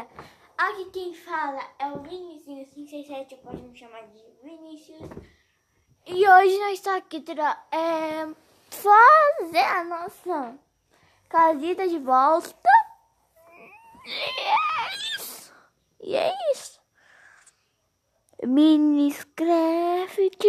Aqui quem fala é o Vinicius 567, pode me chamar de Vinicius. E hoje nós estamos aqui fazer a nossa casita de volta. E é isso. Minecraft.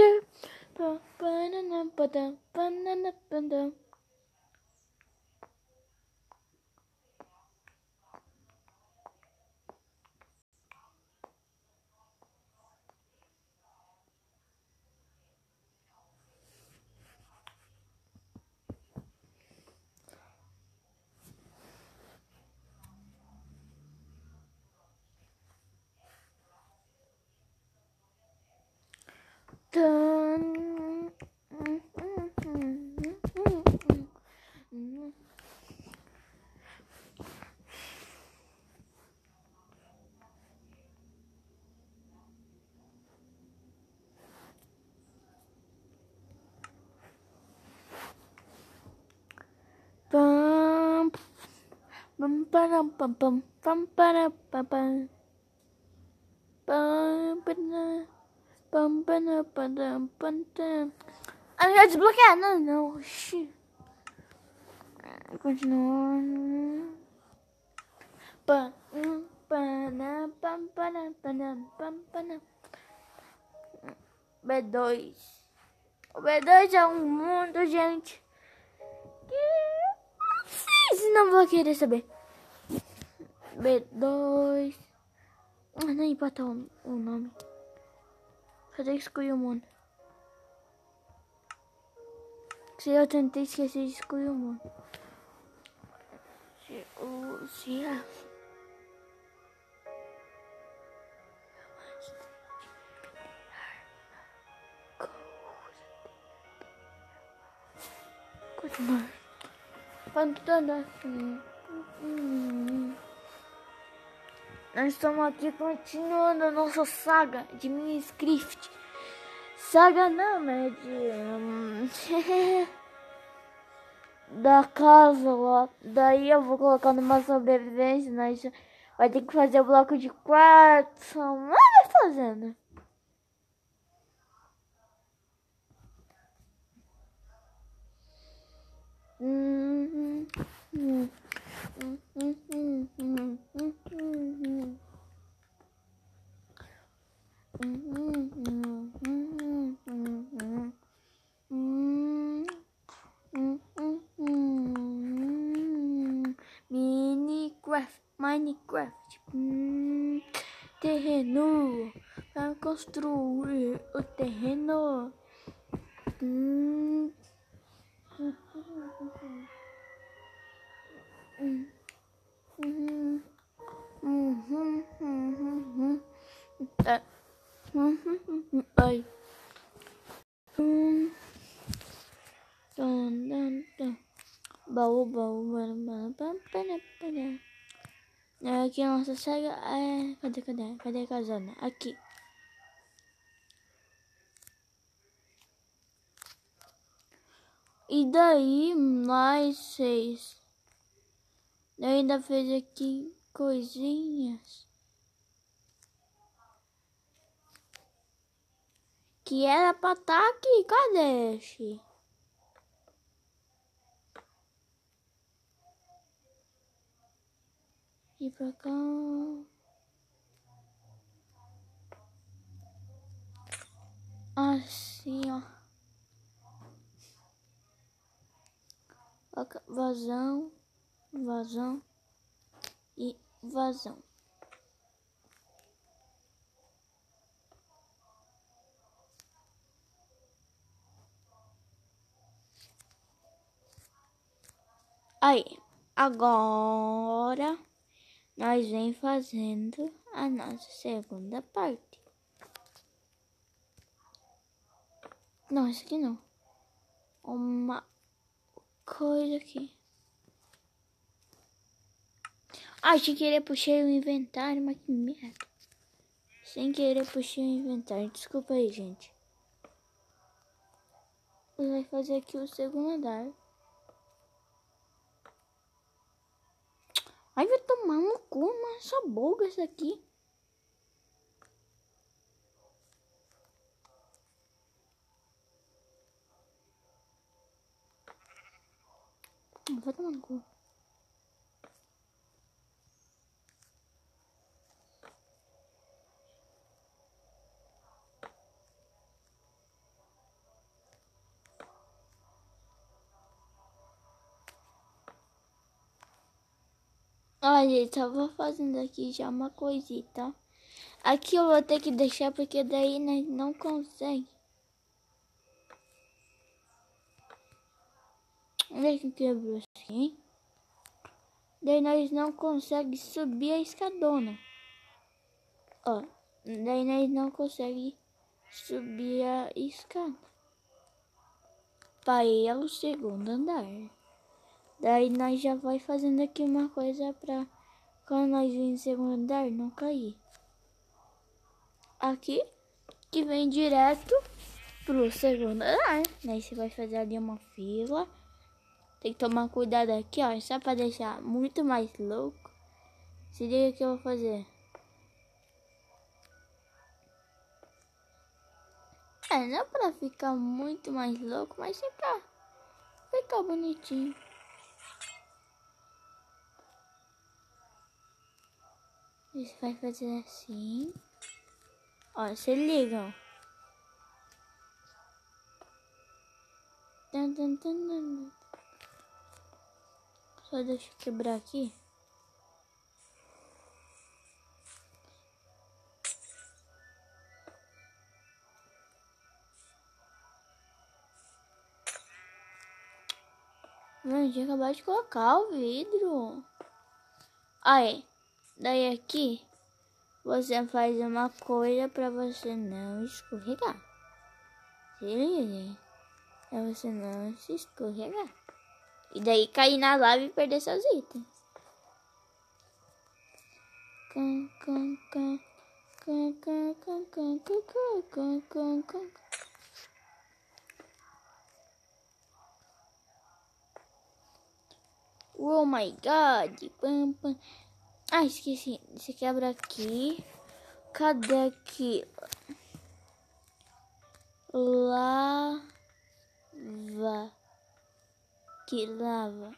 Ah, já desbloquear? Não. Oxi. Continuando. B2. O B2 é um mundo, gente, que vocês não vão querer saber. B2. Não importa o nome. Só tem que escolher o mundo. Se eu tentei esquecer de escolher o mundo. Continuar. Nós estamos aqui continuando a nossa saga de Minecraft. Saga não, é de da casa lá. Daí eu vou colocar numa sobrevivência. Nós vai ter que fazer o bloco de quartzo. Vai fazendo. Minecraft. Terreno para construir o terreno. Ai. Baú. Aqui a nossa saga é... Cadê a casana? Aqui. E daí, mais 6. Eu ainda fez aqui coisinhas que era pra estar aqui. Cadê, Xi? E pra cá. Assim, ó. Vazão e vazão. Aí, agora nós vem fazendo a nossa segunda parte. Não, esse aqui não. Uma coisa aqui. Sem querer puxei o inventário, mas que merda. Sem querer puxei o inventário. Desculpa aí, gente. Vai fazer aqui o segundo andar. Ai, vai tomar no cu, mano. só buga isso aqui. Vai tomar no cu. Olha, gente, só vou fazendo aqui já uma coisita. Aqui eu vou ter que deixar porque daí nós não consegue. Olha que quebrou assim. Daí nós não consegue subir a escadona. Ó, daí nós não consegue subir a escada para ir ao segundo andar. Daí nós já vai fazendo aqui uma coisa pra quando nós vir no segundo andar não cair. Aqui que vem direto pro segundo andar. Daí você vai fazer ali uma fila. Tem que tomar cuidado aqui, ó, só pra deixar muito mais louco. Se liga que eu vou fazer. Não pra ficar muito mais louco, mas sim pra ficar bonitinho. Você vai fazer assim. Ó, se ligam. Só deixa eu quebrar aqui. Mano, tinha acabado de colocar o vidro. Aí, daí aqui, você faz uma coisa pra você não escorregar. Se liga, pra você não se escorregar. E daí cair na lava e perder seus itens. Oh my god. Pam, pam. Ah, esqueci. Você quebra aqui. Cadê aqui? Lava. Que lava.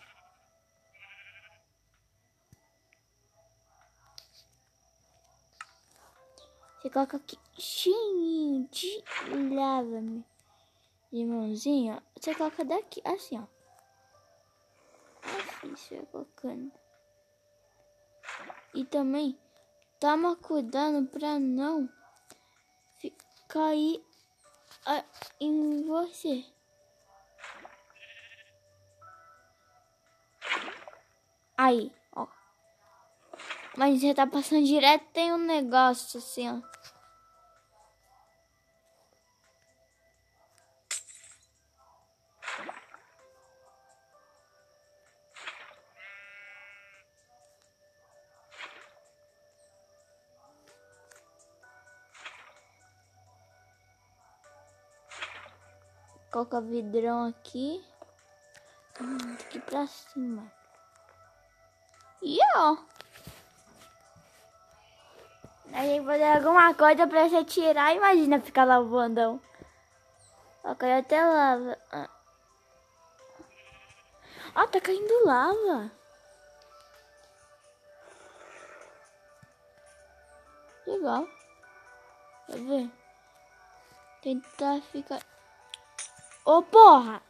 Você coloca aqui cheinho de lava, de mãozinha. Você coloca daqui, assim, ó. Assim, você vai colocando. E também, toma cuidado pra não cair em você. Aí, ó. Mas você tá passando direto, tem um negócio assim, ó. Coloca vidrão aqui. Aqui pra cima. E ó. Aí fazer alguma coisa pra você tirar. Imagina ficar lavando. Ó, caiu até lava. Ó, tá caindo lava. Legal. Quer ver? Tentar ficar... Ô, porra!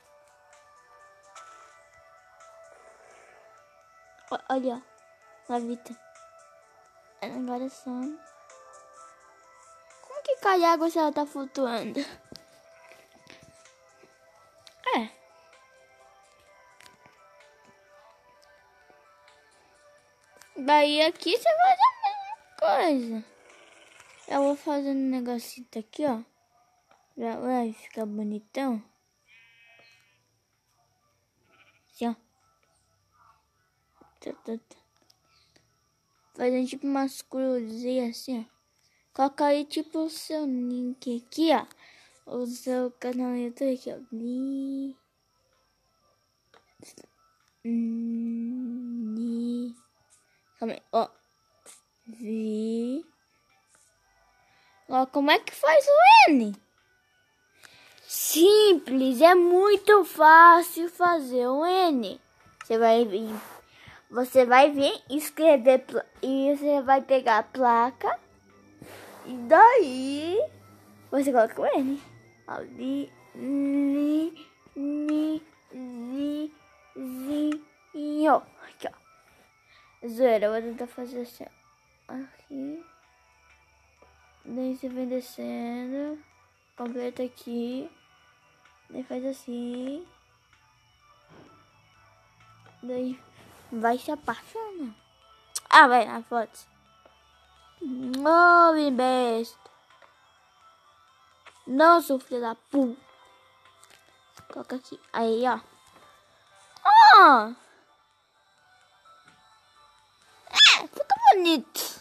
Olha, ó. Lavita. Agora só... Como que cai água se ela tá flutuando? Daí aqui você faz a mesma coisa. Eu vou fazendo um negocinho aqui, ó. Já vai ficar bonitão. Assim, ó. Fazendo tipo umas cruzinhas assim, ó. Coloca aí tipo o seu link aqui, ó. O seu canal no YouTube aqui, ó. Calma aí, ó. V. Ó, como é que faz o N? Simples, é muito fácil fazer o N. Você vai vir escrever e você vai pegar a placa e daí você coloca o N. Ó, li, zi, zinho. Aqui, ó. Zoeira, eu vou tentar fazer assim, ó. Aqui. Daí você vem descendo. Completa aqui. Daí faz assim. Daí vai se apaixonar. Ah, vai na foto. Oh, besta. Não sou filho da puta. Coloca aqui. Aí, ó. Oh! É, fica bonito.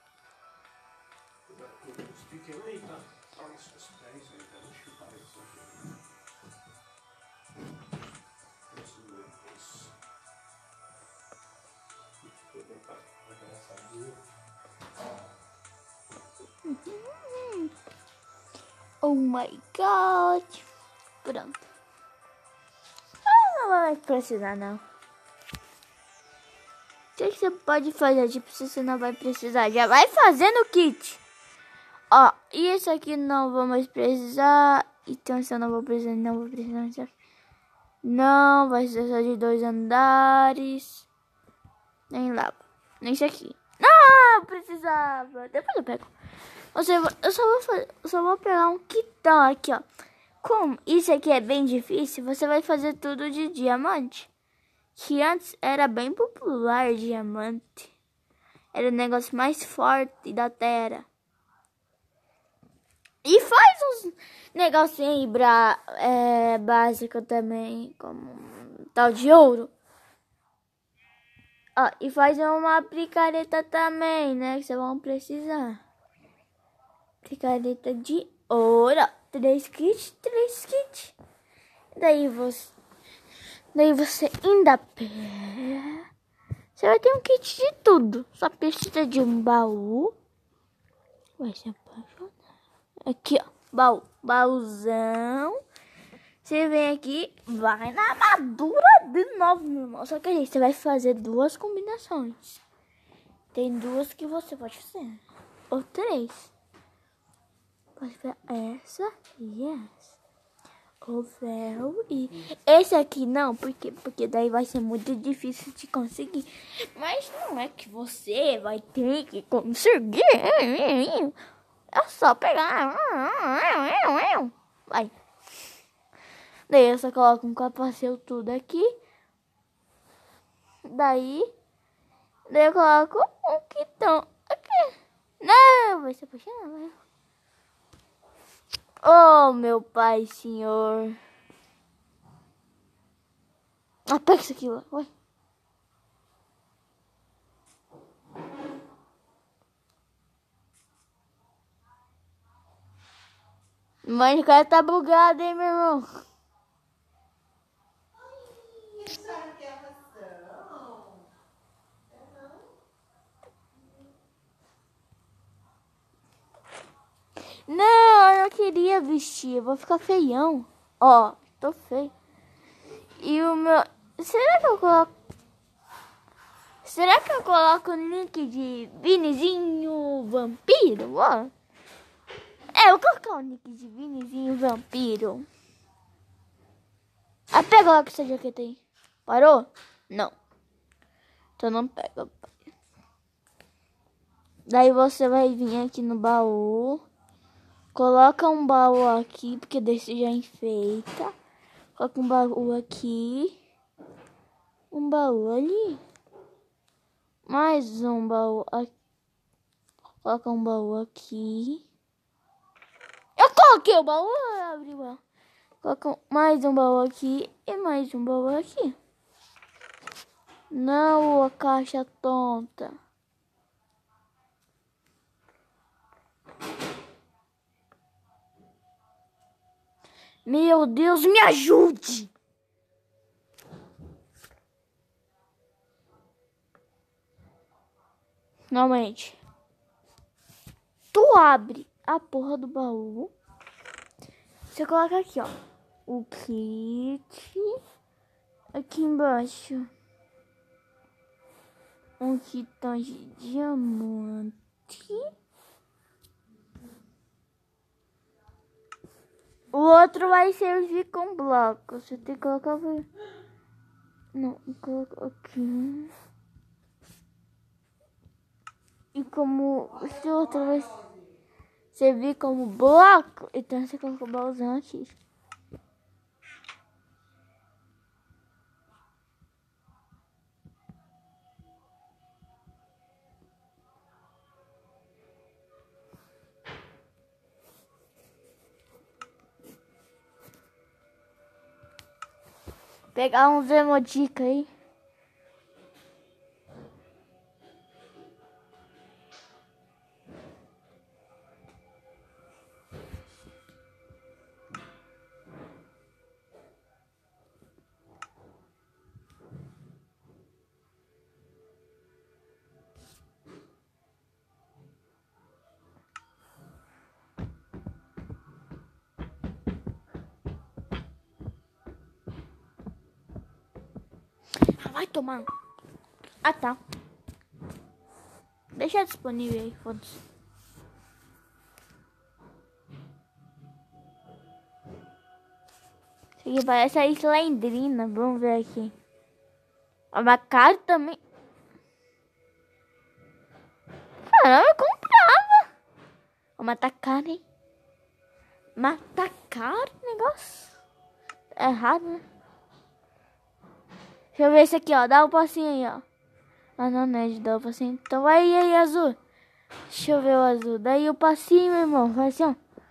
Oh my god. Pronto. Não vai precisar, não. O que você pode fazer? Tipo, se você não vai precisar, já vai fazendo o kit. Ó, e esse aqui não vou mais precisar. Então, se eu não vou precisar, não vou precisar. Não, vai ser só de 2 andares. Nem lá. Nem esse aqui. Não, precisava. Depois eu pego. Eu só vou pegar um kitão aqui, ó. Como isso aqui é bem difícil, você vai fazer tudo de diamante. Que antes era bem popular diamante. Era o negócio mais forte da terra. E faz uns negocinhos aí básico também, como tal de ouro. Ó, e faz uma picareta também, né? Que vocês vão precisar. Picareta de ouro. 3 kits. Daí você ainda pega. Você vai ter um kit de tudo. Só precisa de um baú. Vai se apaixonar. Aqui, ó. Baúzão. Você vem aqui, vai na armadura de novo, meu irmão. Só que aí você vai fazer 2 combinações. Tem 2 que você pode fazer. Ou 3. Pode fazer essa e essa. O ferro e... Esse aqui não, porque daí vai ser muito difícil de conseguir. Mas não é que você vai ter que conseguir. É só pegar. Vai. Daí eu só coloco um capacete tudo aqui. Daí eu coloco um quitão aqui. Não, vai se apaixonar, vai. Oh, meu pai, senhor. Ah, pega isso aqui, vai. Mas o cara tá bugado, hein, meu irmão? Não, eu não queria vestir. Eu vou ficar feião. Ó, tô feio. E o meu... Será que eu coloco o link de Vinizinho Vampiro? Ó. É, eu vou colocar o link de Vinizinho Vampiro. Ah, pega lá que essa jaqueta aí. Parou? Não. Então não pega. Daí você vai vir aqui no baú. Coloca um baú aqui, porque desse já enfeita. Coloca um baú aqui. Um baú ali. Mais um baú aqui. Coloca um baú aqui. Eu coloquei o baú, abriu. Coloca mais um baú aqui e mais um baú aqui. Não, a caixa tonta. Meu Deus, me ajude! Finalmente. tu abre a porra do baú. Você coloca aqui, ó. O kit. Aqui embaixo. Um titã de diamante. O outro vai servir com bloco. Você tem que colocar... Não, coloca aqui. E como esse outro vai servir como bloco, então você coloca o baúzão aqui. Pegar uns emojica aí. Vai tomar. Ah, tá. Deixa disponível aí, foda-se. Isso aqui parece a Slendrina. Vamos ver aqui. A Macari também. Caramba, eu comprava. Mas tá caro, hein? Mas tá caro o negócio. É errado, né? Deixa eu ver esse aqui, ó. Dá um passinho aí, ó. Ah, não é de dar o passinho. Então vai aí, azul. Deixa eu ver o azul. Daí o passinho, meu irmão. Vai assim, ó.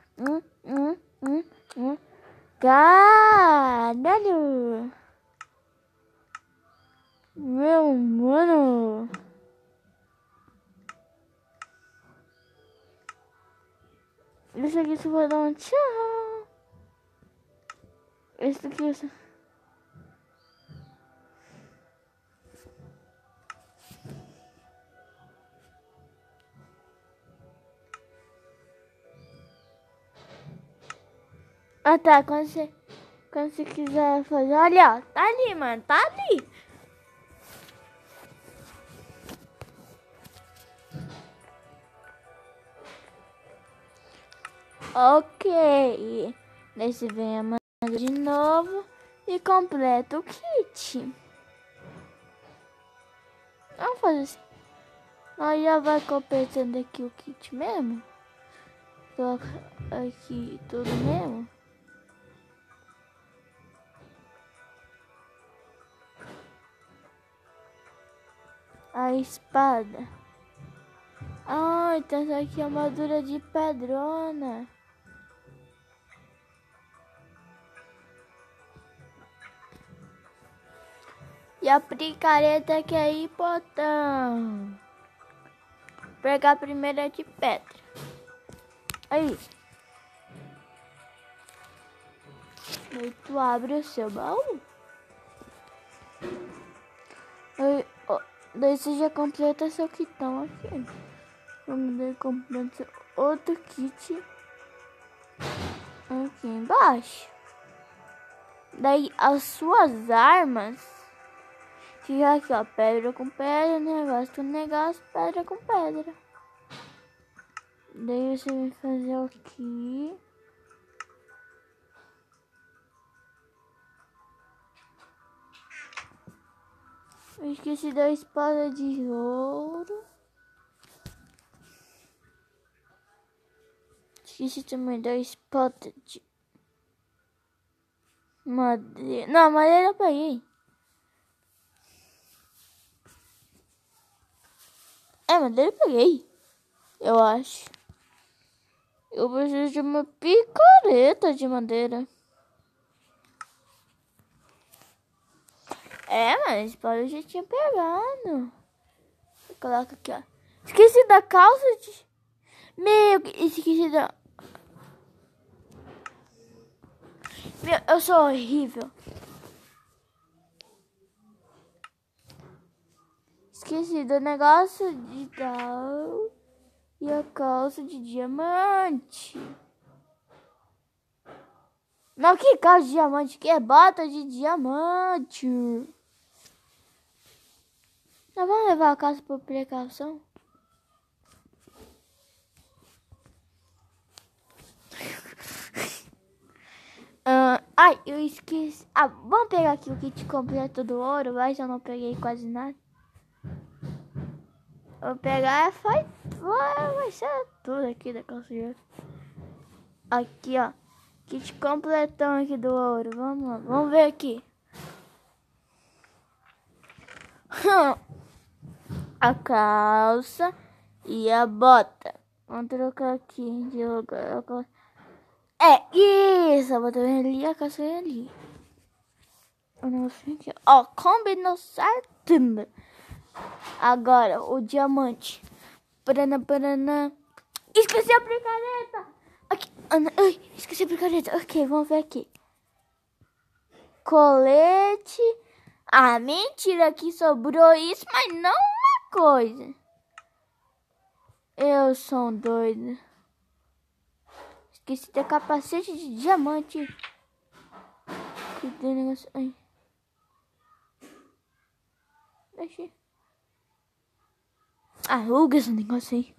Caralho. Meu mano. Esse aqui você vai dar um tchau. Esse aqui você... Ah, tá. Quando você quiser fazer... Olha, ó. Tá ali, mano. Tá ali. Ok. Daí você vem a manga de novo e completa o kit. Vamos fazer assim. Nós já vai completando aqui o kit mesmo. Coloca aqui tudo mesmo. A espada. Ah, então essa aqui é a armadura de pedrona. E a picareta que é hipotão. Pegar a primeira de pedra. Aí. Aí tu abre o seu baú. Aí, ó, daí você já completa seu kitão aqui. Vamos daí completar outro kit aqui embaixo. Daí as suas armas fica aqui, ó, pedra com pedra, negócio com negócio, pedra com pedra. Daí você vai fazer aqui. Eu esqueci da espada de ouro. Esqueci também da espada de madeira. Não, madeira eu peguei. É, madeira eu peguei. Eu acho. Eu preciso de uma picareta de madeira. É, mas espada eu já tinha pegado. Coloca aqui, ó. Esqueci da calça de... Meu, esqueci da... Meu, eu sou horrível. Esqueci do negócio de tal. E a calça de diamante. Não, que calça de diamante, que é bota de diamante. Nós vamos levar a calça por precaução? Ai, eu esqueci. Vamos pegar aqui o kit completo do ouro. Mas eu não peguei quase nada. Vou pegar vai ser tudo aqui da calça de ouro. Aqui, ó. Kit completão aqui do ouro. Vamos lá, vamos ver aqui. A calça e a bota. Vamos trocar aqui de lugar. É isso, a bota vem ali, a calça vem ali. Ó, combinou certo. Agora, o diamante. Paraná. Esqueci a picareta. Aqui. Ai, esqueci a picareta. Ok, vamos ver aqui. Colete. Mentira que sobrou isso, mas não uma coisa. Eu sou um doido. Esqueci de capacete de diamante. Que tem negócio. Ai. Deixa. Aluga esse negócio aí.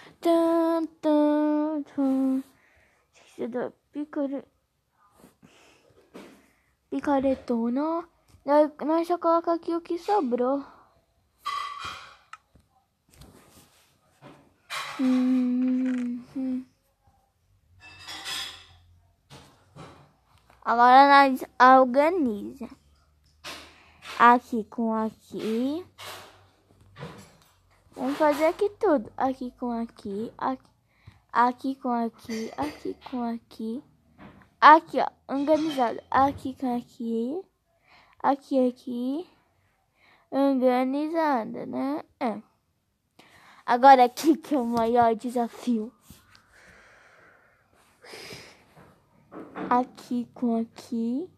Esqueci da picaretona. Nós só coloca aqui o que sobrou. Agora nós organiza. Aqui com aqui. Vamos fazer aqui tudo. Aqui com aqui. Aqui com aqui. Aqui com aqui. Aqui, ó. Organizado. Aqui com aqui. Aqui. Organizada, né? Agora aqui que é o maior desafio. Aqui com aqui.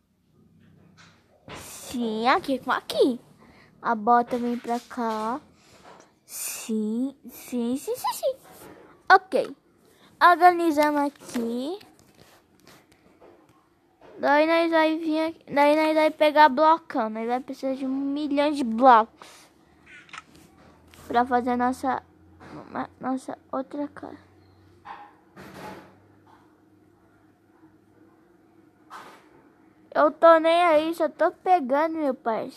Sim, aqui com aqui. A bota vem pra cá. Sim. Ok. Organizamos aqui. Daí nós vai vir aqui. Daí nós vai pegar blocão. Nós vai precisar de 1 milhão de blocos. Pra fazer nossa outra casa. Eu tô nem aí, só tô pegando, meu pai.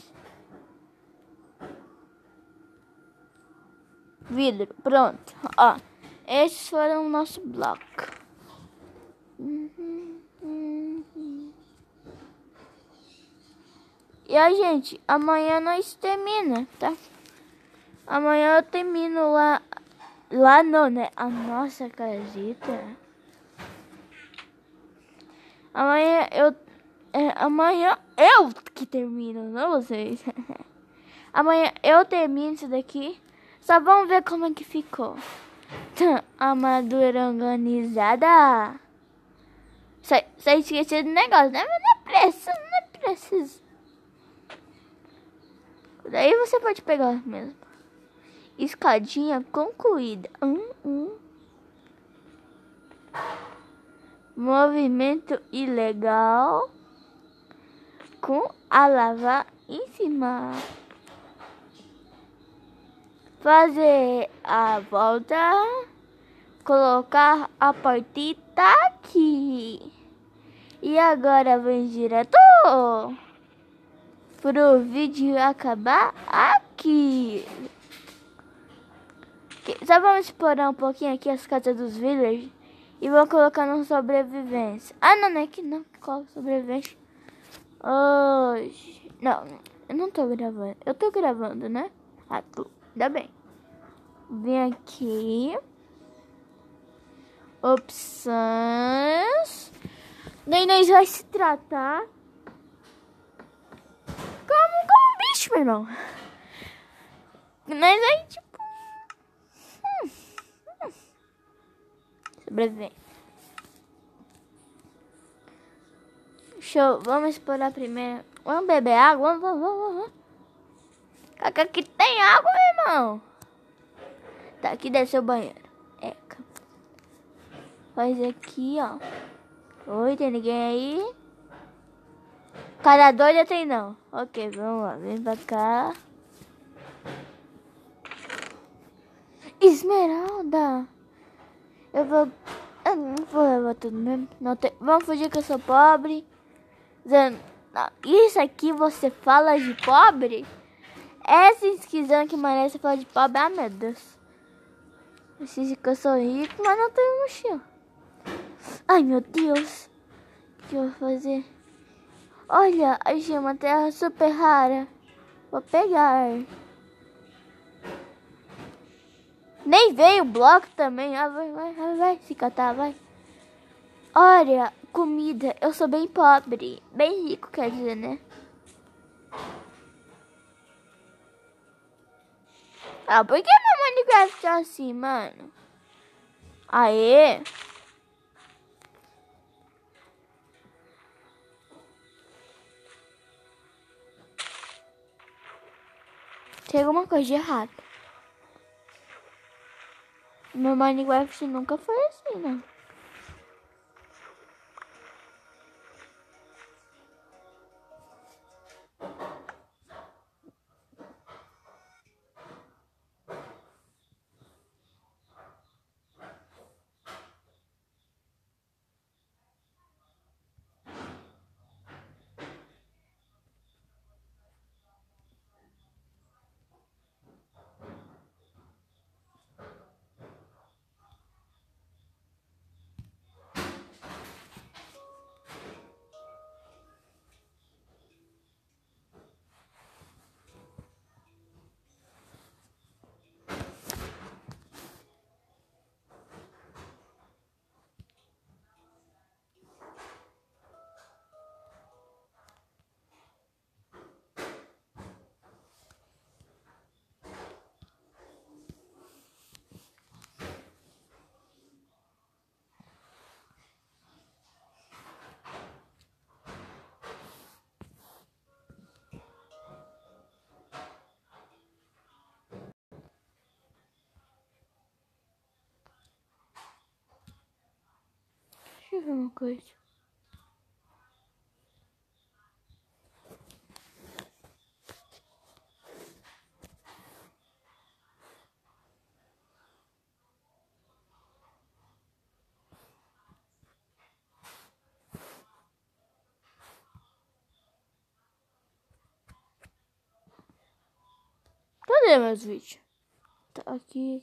Vidro, pronto. Ó, esses foram o nosso bloco. E a gente, amanhã nós termina, tá? Amanhã eu termino lá não, né? A nossa casita. Amanhã eu que termino, não vocês. Amanhã eu termino isso daqui. Só vamos ver como é que ficou. Armadura organizada. Só esqueci do negócio, né? Mas não é preciso. Daí você pode pegar mesmo. Escadinha concluída. Movimento ilegal. Com a lava em cima. Fazer a volta. Colocar a portita aqui. E agora vem direto pro vídeo acabar aqui. Só vamos explorar um pouquinho aqui as casas dos villagers. E vou colocar no sobrevivência. Não é que não. Coloca sobrevivência. Hoje. Não, eu não tô gravando. Eu tô gravando, né? Ainda bem. Vem aqui. Opções. Daí nós vai se tratar como um bicho, meu irmão. Nós vai, tipo... Sobreviver. Show. Vamos explorar primeiro. Vamos beber água? Vamos. Aqui tem água, meu irmão. Tá, aqui deve ser o banheiro. Faz aqui, ó. Oi, tem ninguém aí? Cara doida tem não. Ok, vamos lá. Vem pra cá. Esmeralda. Eu não vou levar tudo mesmo. Não tem... Vamos fugir que eu sou pobre. Não, isso aqui você fala de pobre? Essa esquisita que merece falar de pobre. Ah, meu Deus. Preciso que eu sou rico, mas não tenho mochila. Ai, meu Deus. O que eu vou fazer? Olha, achei uma terra super rara. Vou pegar. Nem veio o bloco também. Ah, vai, se catar, vai. Olha, comida. Eu sou bem pobre. Bem rico, quer dizer, né? Ah, por que meu Minecraft tá assim, mano? Aê. Tem alguma coisa de errado. Meu Minecraft nunca foi assim, né? Deixa eu ver uma coisa. Cadê meus vídeos? Tá aqui.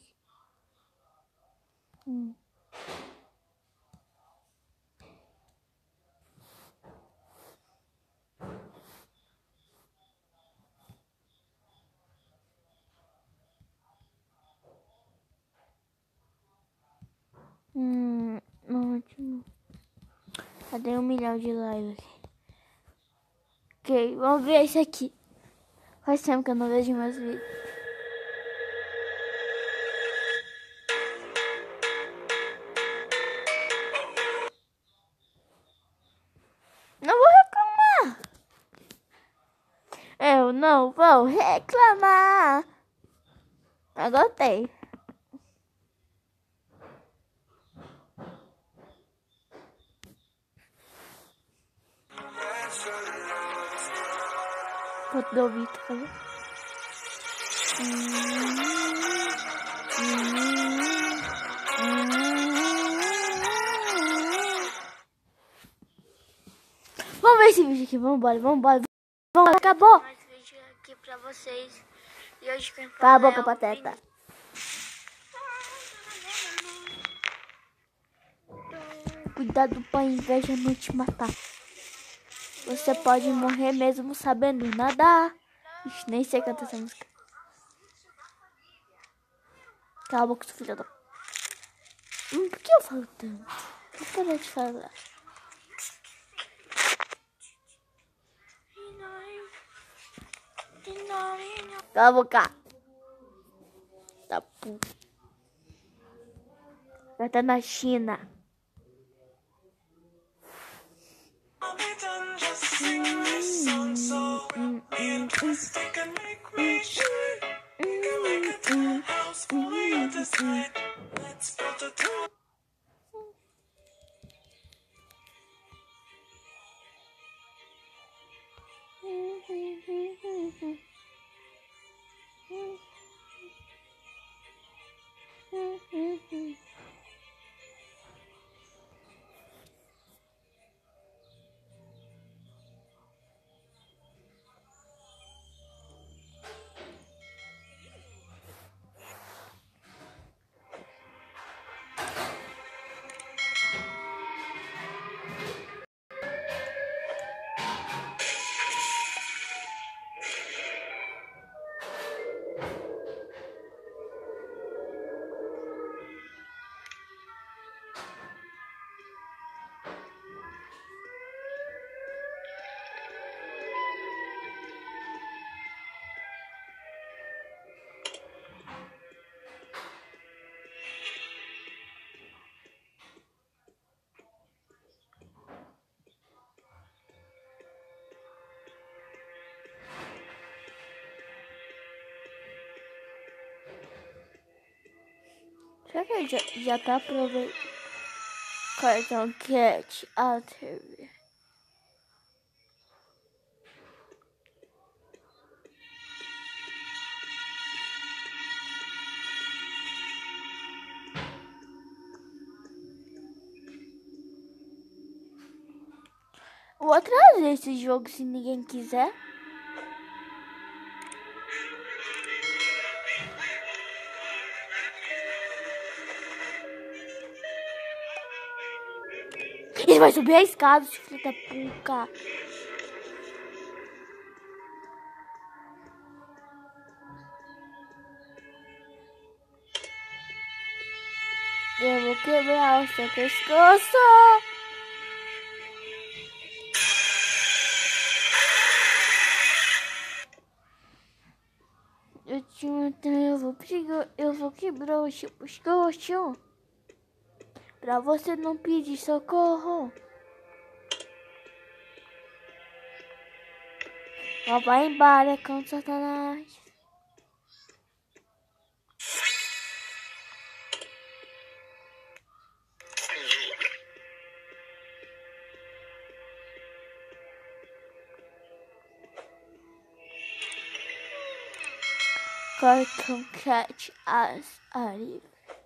Ótimo. Cadê 1 milhão de likes aqui? Ok, vamos ver esse aqui. Faz tempo que eu não vejo meus vídeos. Não vou reclamar. Eu não vou reclamar. Eu gostei. Foto do Vitor, cadê? Vamos ver esse vídeo aqui, vambora. Acabou. Mais vídeo aqui pra vocês. E hoje quem fala. Cala a boca, pateta. Cuidado pra inveja não te matar. Você pode morrer mesmo sabendo nadar. Ixi, nem sei cantar essa música. Cala a boca, seu filho da... por que eu falo tanto? Vou parar de falar. Cala a boca. Tá puto. Vai estar na China. Será que ele já tá aproveitando? Cartão Cat, a TV. Vou trazer esse jogo se ninguém quiser. Ele vai subir a escada, esse filho da puta. Eu vou quebrar o seu pescoço. Eu vou quebrar o seu pescoço. Pra você não pedir socorro. Ó, vai embora com Satanás. Cartão Cat as Ari.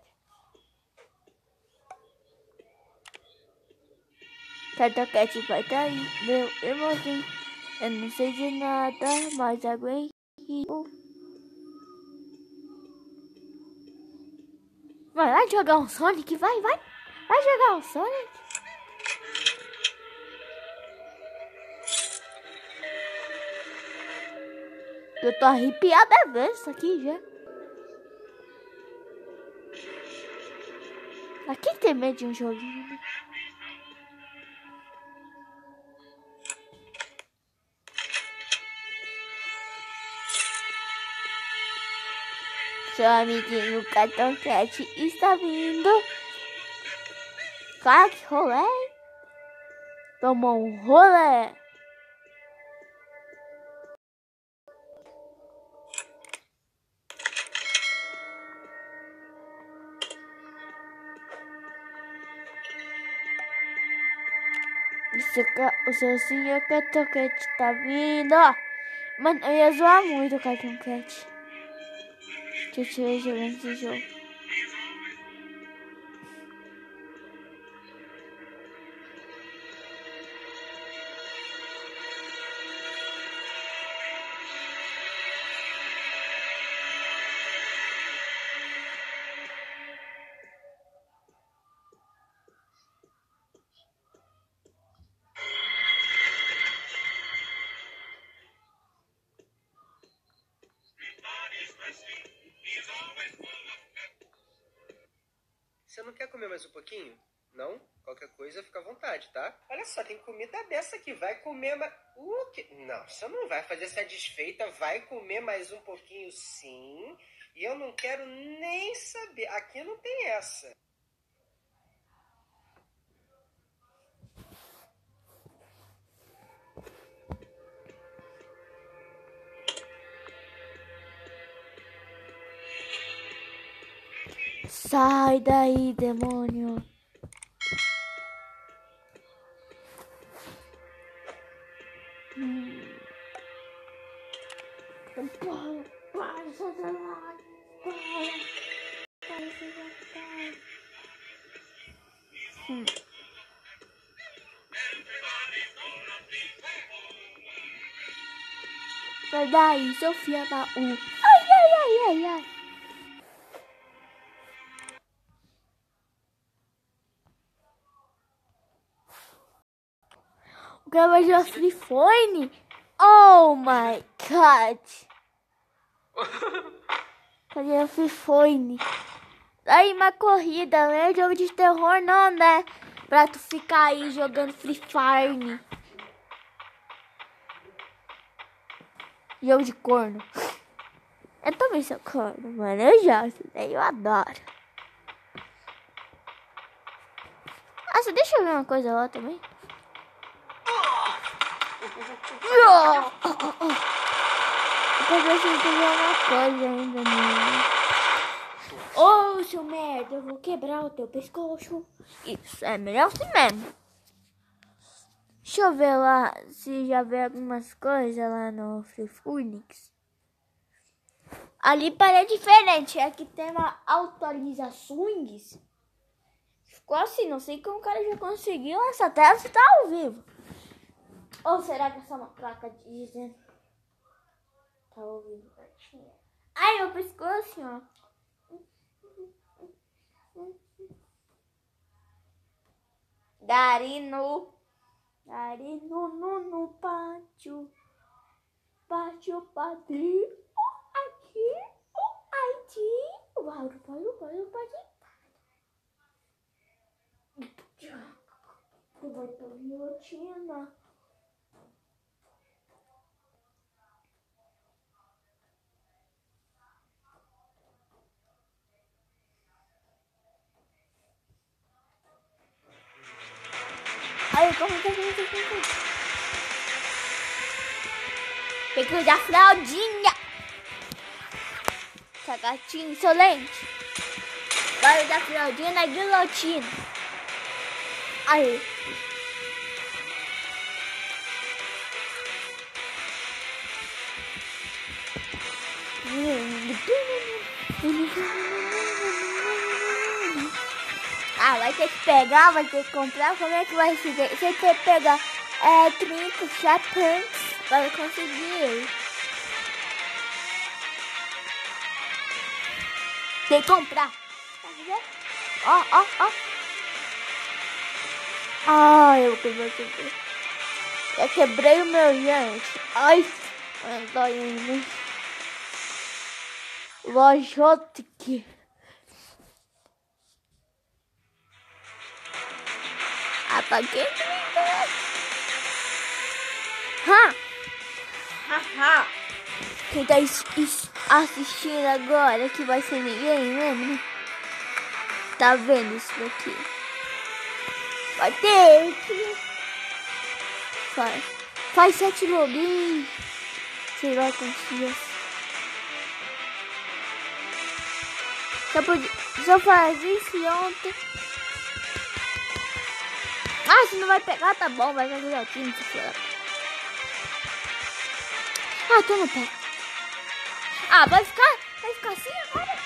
Cartão Cat vai estar aí, meu irmãozinho. Eu não sei de nada, mas aguento. Vai lá jogar um Sonic, vai jogar um Sonic. Eu tô arrepiada vendo isso aqui já. Pra quem tem medo de um joguinho? Né? Seu amiguinho Cartão Cat está vindo. Claro que rolê. Tomou um rolê. O seu senhor Cartão Cat tá vindo. Mano, eu ia zoar muito o Cartão Cat. Que eu estiver jogando esse jogo. Você não quer comer mais um pouquinho? Não? Qualquer coisa, fica à vontade, tá? Olha só, tem comida dessa aqui. Vai comer mais... O quê? Não, você não vai fazer essa desfeita. Vai comer mais um pouquinho, sim. E eu não quero nem saber. Aqui não tem essa. Sai daí, demônio. Para, Satanás. Para, Satanás. Sai daí, seu filho da U. Ai, ai, ai, ai, ai. O cara vai jogar Free Fire? Oh my god. Cadê o Free Fire? Aí uma corrida, não é jogo de terror não, né? Pra tu ficar aí jogando Free Fire. Jogo de corno. Eu também sou corno, mano. Eu jogo, eu adoro. Nossa, deixa eu ver uma coisa lá também. Eu tô precisando ver uma coisa ainda, né? Oh, seu merda, eu vou quebrar o teu pescoço. Isso, é melhor assim mesmo. Deixa eu ver lá se já vê algumas coisas lá no Free Phoenix. Ali parece diferente. Aqui tem uma atualizações. Ficou assim, não sei como o cara já conseguiu essa tela se tá ao vivo. Ou será que essa é uma placa dizendo? Tá ao vivo. Ai, meu pescoço, ó. Darino no pátio. Pátio, padrinho. Aqui, Haiti. Eu vou pra guilhotina. Aí, como Peguei da fraldinha. Essa gatinha insolente. Vai da fraldinha na guilhotina. Aí. Ah, vai ter que pegar, vai ter que comprar. Como é que vai ser? Você tem que pegar 30 chapéus para conseguir. Tem que comprar. Ó. Ai, eu quebrei o meu, gente. Ai, dói ainda. Lojotic. Apaguei. Quem tá assistindo agora, que vai ser ninguém mesmo, né? Tá vendo isso daqui? Vai ter que... Faz 7 login. Sei lá quantos dias. Só faz isso ontem. Ah, se não vai pegar, tá bom. Vai fazer o time, se for. Ah, tu não pega. Ah, vai ficar assim agora.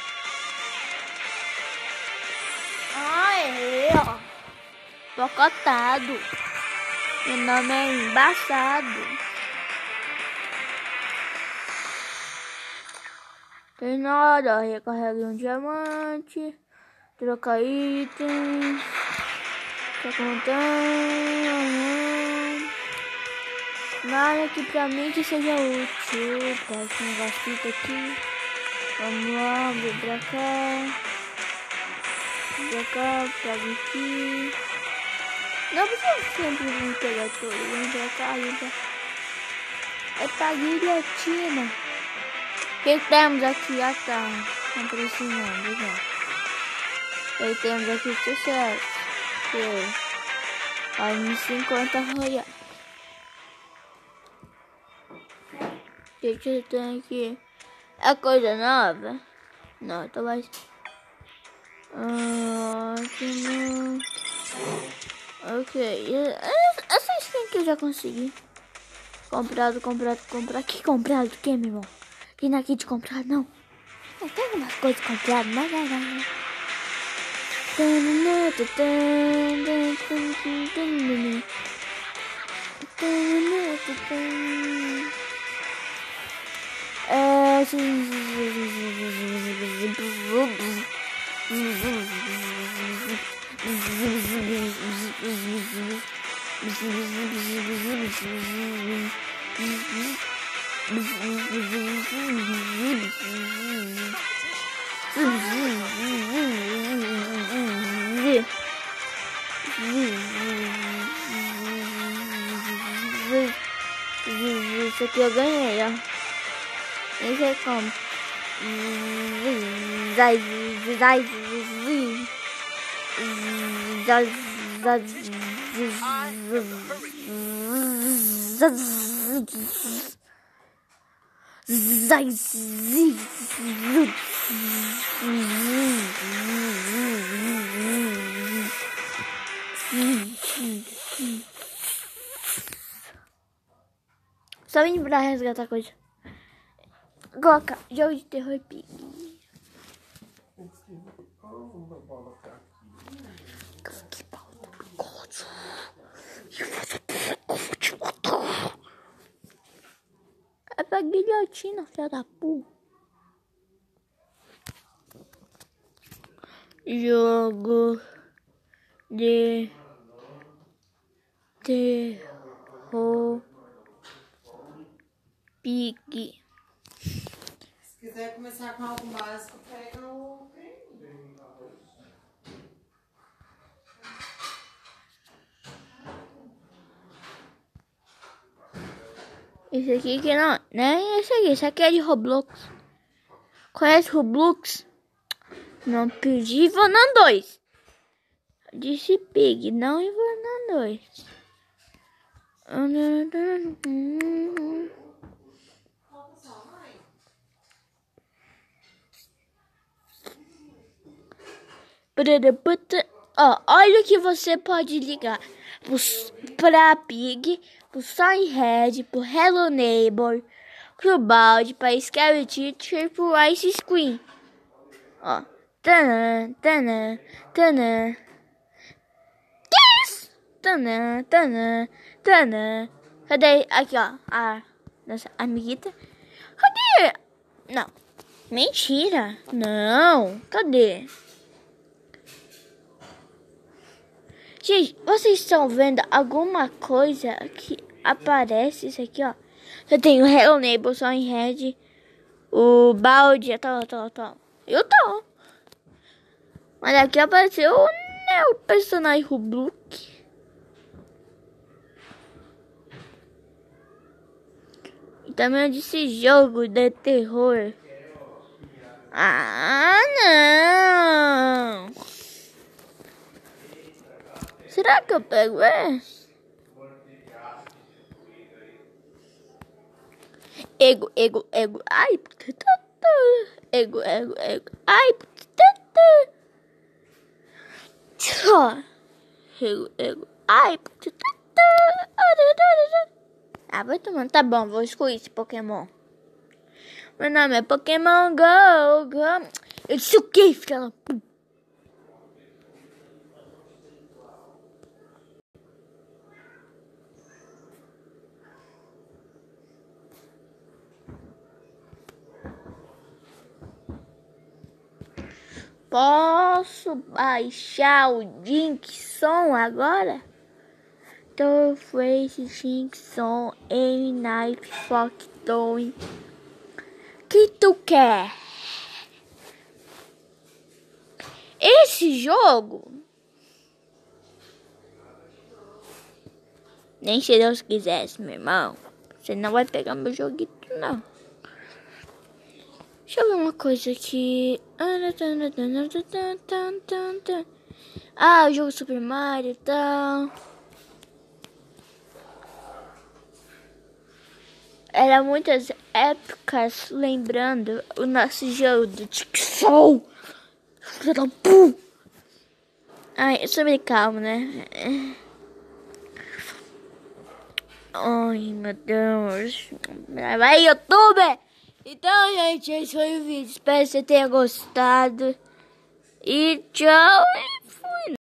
Ah, ó. Bocotado. Meu nome é embaçado. Tem nada. Recarregue um diamante. Troca itens. Tá contando. Nada que pra mim que seja útil. Pega esse negócio aqui. Vamos lá, vem pra cá, pega aqui. Não precisa sempre vir pegar tudo. Vem pra cá. É pra guilhotina. O que temos aqui? Ah, tá. Não precisando, já. Aí temos aqui sucesso. Aí uns 50 reais. O que eu tenho aqui? É coisa nova? Não, então vai. Ok. Essa skin que eu já consegui. Comprado. Que comprado? O que, meu irmão? Tem aqui de comprado, não. Não tem umas coisas compradas, não. Isso aqui eu ganhei, ó. Nem sei como. Zai, zi, zu. Só vim pra resgatar coisa. Coloca jogo de terror Pig. É pra guilhotina, filha da puta. Jogo de terror Pig. Se quiser começar com algo básico, pega o creme. Esse aqui que não é esse aqui é de Roblox. Conhece Roblox? Não pedi Ivonan 2. Disse Pig, não Ivonan 2. Ó, olha o que você pode ligar pra Pig, pro Sunhead, pro Hello Neighbor, pro Baldi, pra Scary Teacher, pro Ice Screen. Ó. Tanã, tanã, tanã. Que isso? Tanã, tanã, tanã. Cadê? Aqui, ó. A nossa amiguita. Cadê? Não. Mentira. Não. Cadê? Gente, vocês estão vendo alguma coisa que aparece? Isso aqui, ó. Eu tenho o Hello Neighbor, Sunhead, o Baldi, tal. Eu tô. Mas aqui apareceu o personagem Roblox. E também desse jogo de terror. Ah, não! Será que eu pego esse? Ego. Ai, ego. Ai, ego. Ai, ah, vai tomando. Tá bom, vou escolher esse Pokémon. Meu nome é Pokémon Go. Eu disse o quê, filha da puta? Posso baixar o Jinxon agora? Tô Face Jinxon em Knife Factory. Que tu quer? Esse jogo? Nem se Deus quisesse, meu irmão. Você não vai pegar meu joguito, não. Deixa eu ver uma coisa aqui. Ah, o jogo Super Mario e tal. Era muitas épocas lembrando o nosso jogo do Jinxon. Filha da puta. Ai, eu sou meio calmo, né? Ai, meu Deus. Vai, YouTube! Então, gente, esse foi o vídeo. Espero que você tenha gostado. E tchau.